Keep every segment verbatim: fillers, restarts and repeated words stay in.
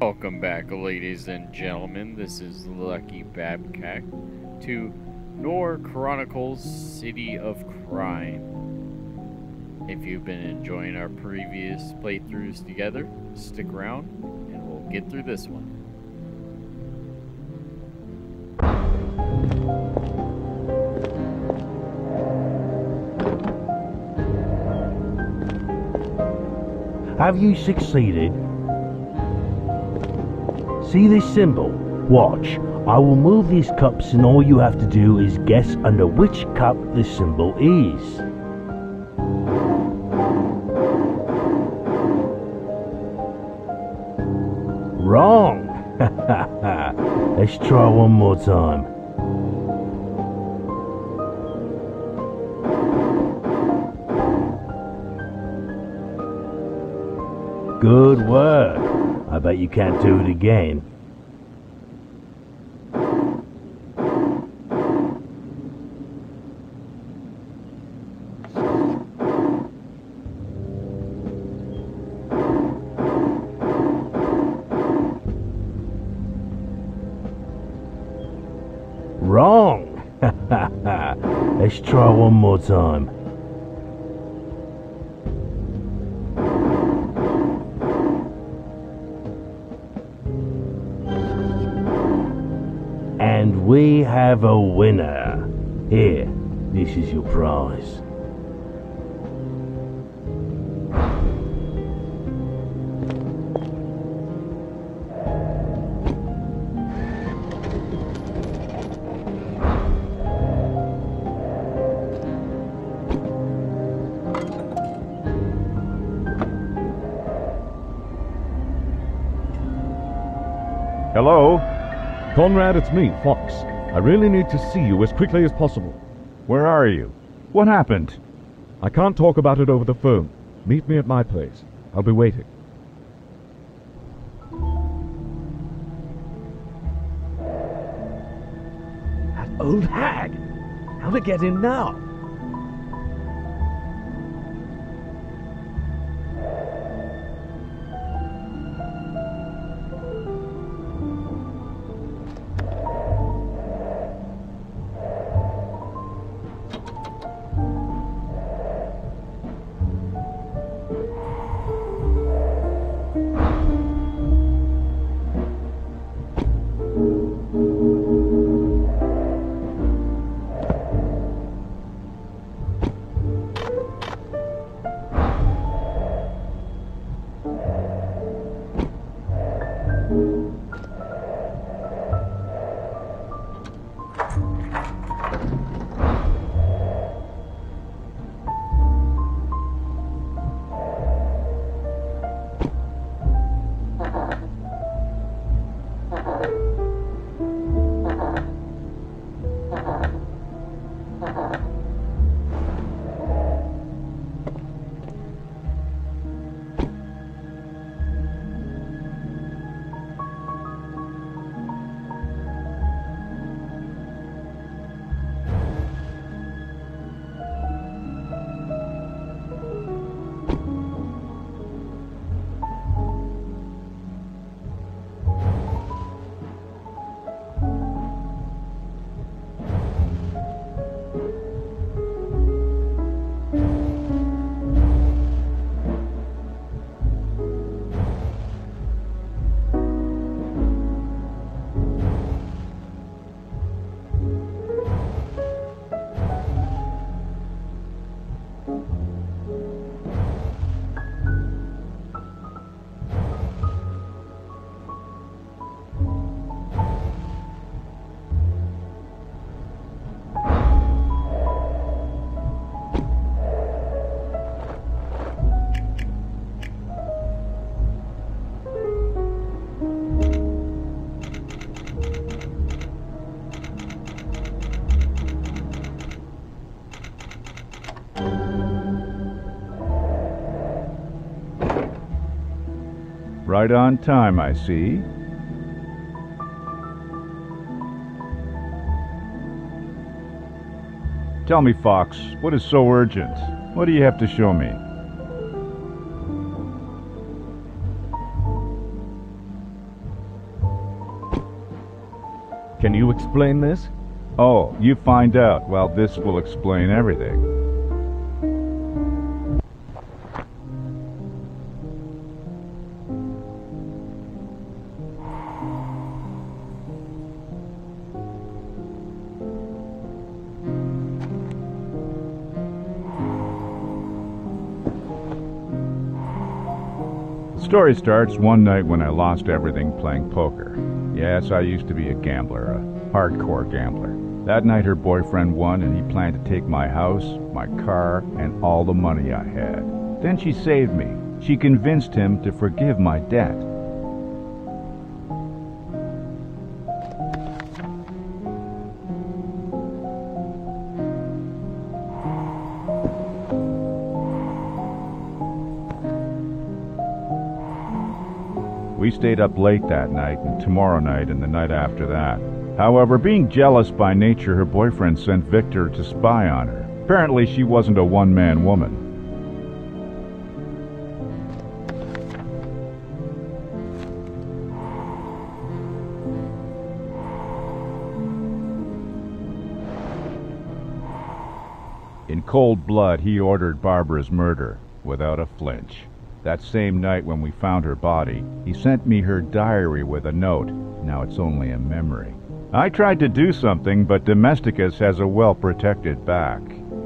Welcome back, ladies and gentlemen. This is Lucky Babcock to Nor Chronicles City of Crime. If you've been enjoying our previous playthroughs together, stick around and we'll get through this one. Have you succeeded? See this symbol? Watch. I will move these cups and all you have to do is guess under which cup the symbol is. Wrong! Let's try one more time. Good work. I bet you can't do it again. Wrong! Let's try one more time. And we have a winner. Here, this is your prize. Hello? Conrad, it's me, Fox. I really need to see you as quickly as possible. Where are you? What happened? I can't talk about it over the phone. Meet me at my place. I'll be waiting. That old hag! How to get in now? Right on time, I see. Tell me, Fox, what is so urgent? What do you have to show me? Can you explain this? Oh, you find out. Well, this will explain everything. The story starts one night when I lost everything playing poker. Yes, I used to be a gambler, a hardcore gambler. That night her boyfriend won and he planned to take my house, my car, and all the money I had. Then she saved me. She convinced him to forgive my debt. We stayed up late that night, and tomorrow night, and the night after that. However, being jealous by nature, her boyfriend sent Victor to spy on her. Apparently, she wasn't a one-man woman. In cold blood, he ordered Barbara's murder, without a flinch. That same night when we found her body, he sent me her diary with a note. Now it's only a memory. I tried to do something, but Domesticus has a well-protected back.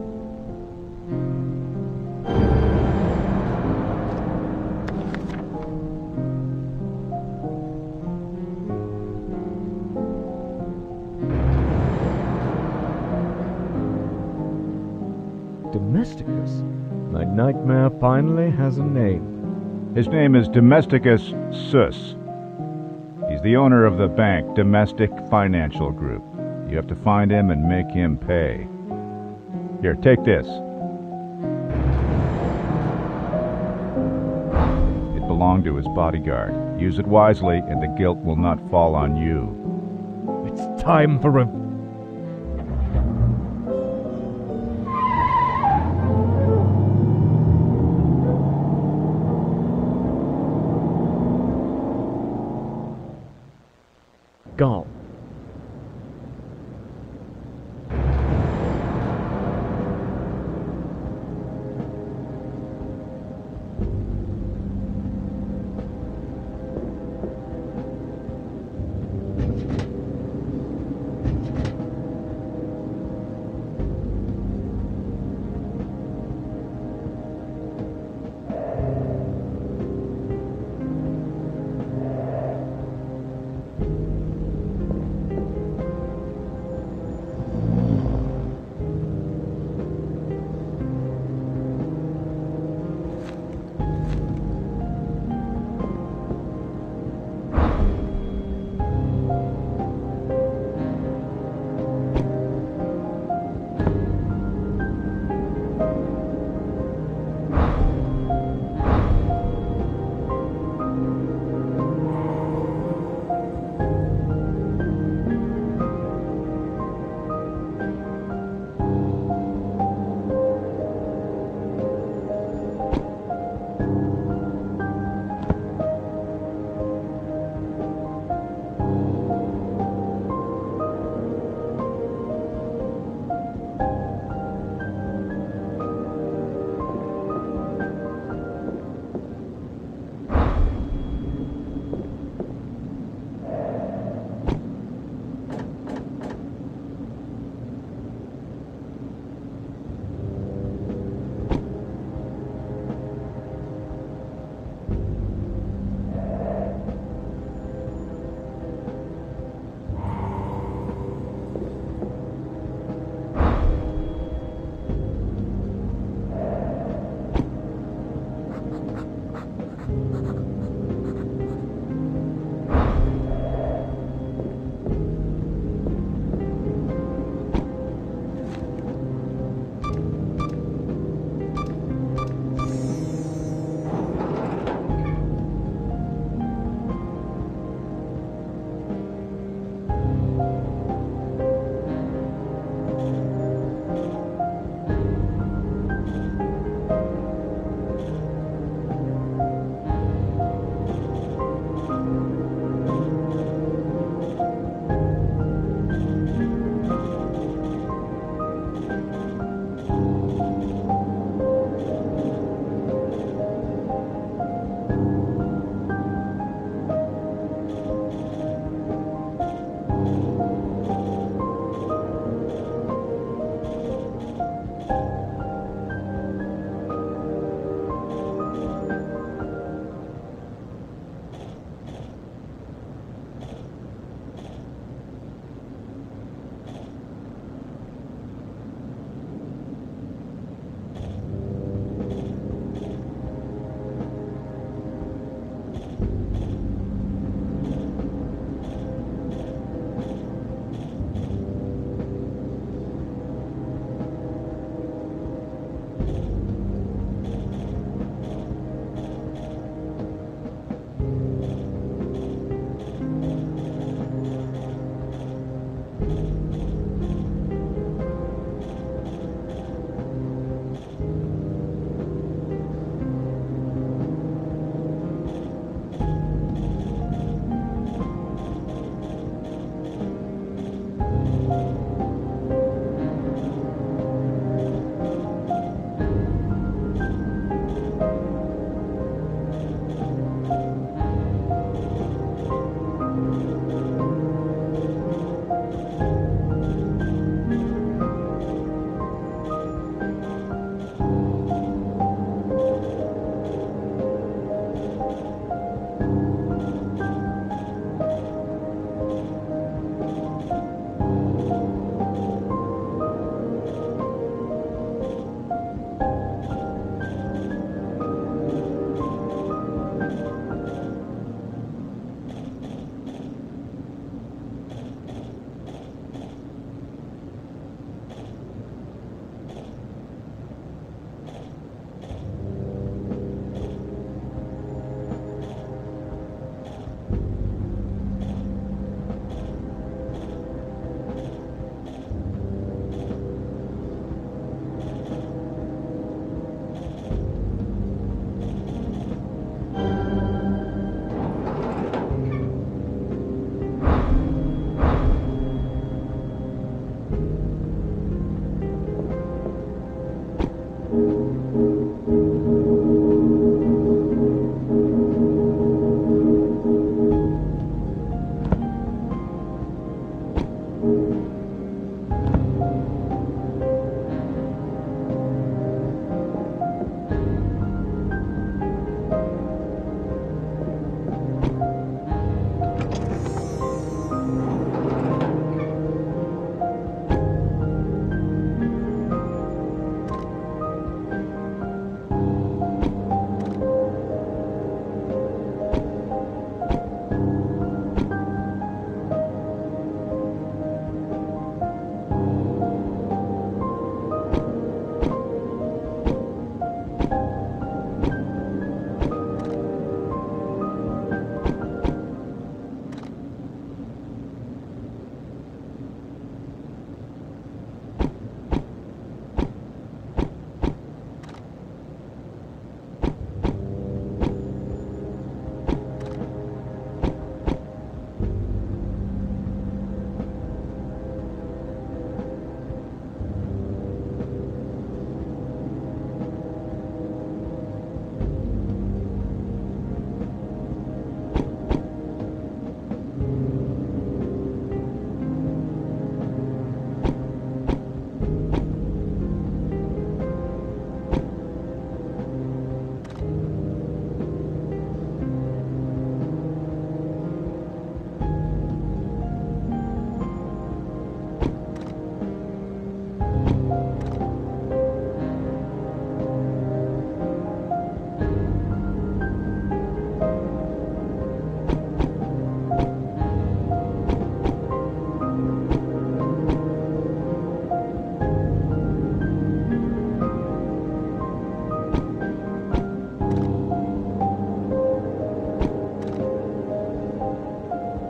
Domesticus? My nightmare finally has a name. His name is Domesticus Sus. He's the owner of the bank, Domestic Financial Group. You have to find him and make him pay. Here, take this. It belonged to his bodyguard. Use it wisely, and the guilt will not fall on you. It's time for a... Gone.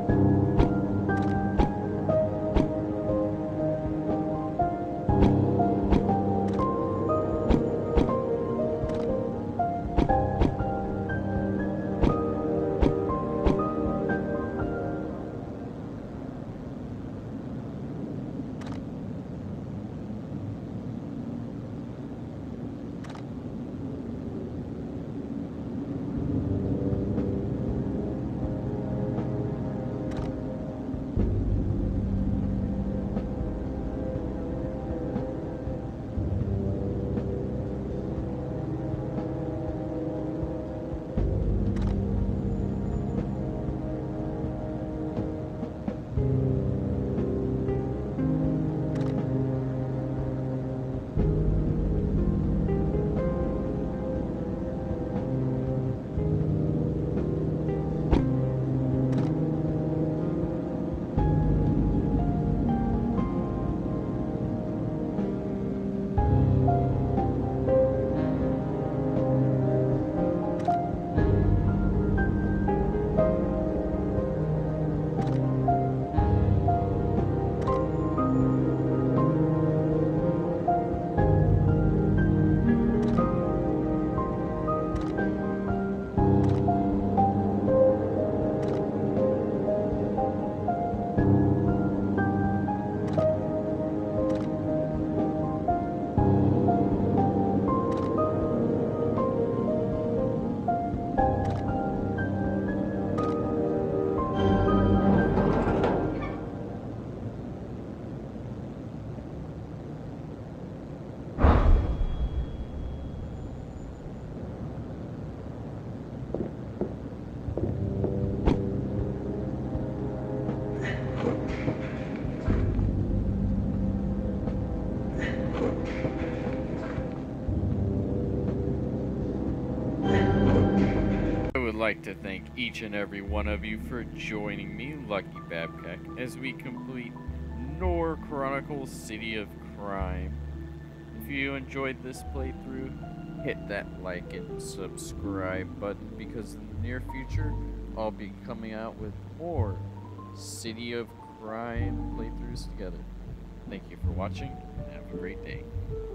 like to thank each and every one of you for joining me, Lucky Babcock, as we complete Nor Chronicles City of Crime. If you enjoyed this playthrough, hit that like and subscribe button, because in the near future, I'll be coming out with more City of Crime playthroughs together. Thank you for watching, and have a great day.